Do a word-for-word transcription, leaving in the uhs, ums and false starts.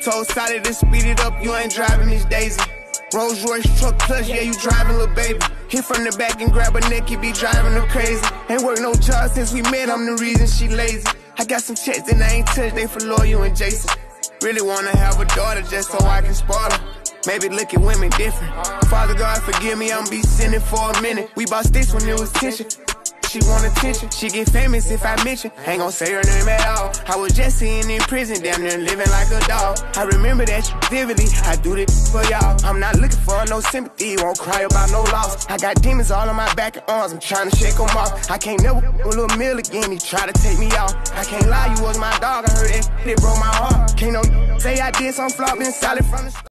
Told Solid to speed it up, you ain't driving Miss Daisy. Rolls Royce truck plus, yeah, you driving, little baby. Hit from the back and grab her neck, you be driving her crazy. Ain't worked no job since we met, I'm the reason she lazy. I got some checks that I ain't touched, they for Loyal and Jason. Really wanna have a daughter just so I can spoil her. Maybe look at women different. Father God, forgive me, I'm be sinning for a minute. We bought sticks when it was tension. She want attention, she get famous if I mention. Ain't gon' say her name at all. I was just sitting in prison, damn near living like a dog. I remember that shit vividly, I do this for y'all. I'm not looking for no sympathy, won't cry about no loss. I got demons all on my back and arms, I'm trying to shake them off. I can't never a little meal again, he try to take me out. I can't lie, you was my dog, I heard that, it broke my heart. Can't no say I did some flop, been solid from the start.